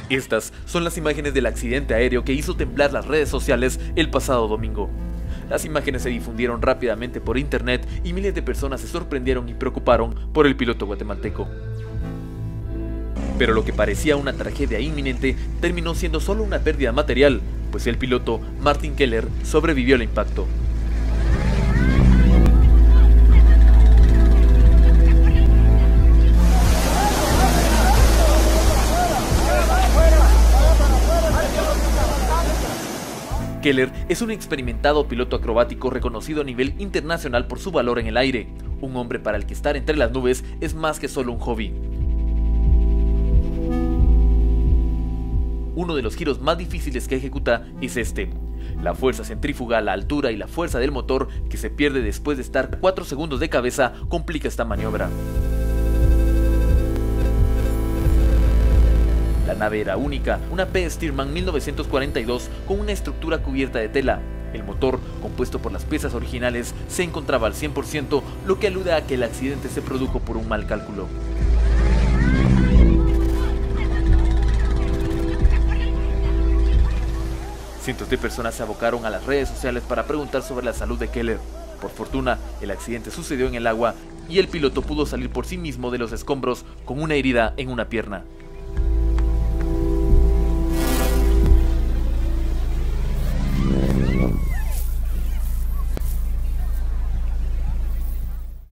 Estas son las imágenes del accidente aéreo que hizo temblar las redes sociales el pasado domingo. Las imágenes se difundieron rápidamente por internet y miles de personas se sorprendieron y preocuparon por el piloto guatemalteco. Pero lo que parecía una tragedia inminente terminó siendo solo una pérdida material, pues el piloto, Martin Keller, sobrevivió al impacto. Keller es un experimentado piloto acrobático reconocido a nivel internacional por su valor en el aire, un hombre para el que estar entre las nubes es más que solo un hobby. Uno de los giros más difíciles que ejecuta es este. La fuerza centrífuga, la altura y la fuerza del motor, que se pierde después de estar 4 segundos de cabeza, complica esta maniobra. La nave era única, una P. Stearman 1942 con una estructura cubierta de tela. El motor, compuesto por las piezas originales, se encontraba al 100%, lo que alude a que el accidente se produjo por un mal cálculo. Cientos de personas se abocaron a las redes sociales para preguntar sobre la salud de Keller. Por fortuna, el accidente sucedió en el agua y el piloto pudo salir por sí mismo de los escombros con una herida en una pierna.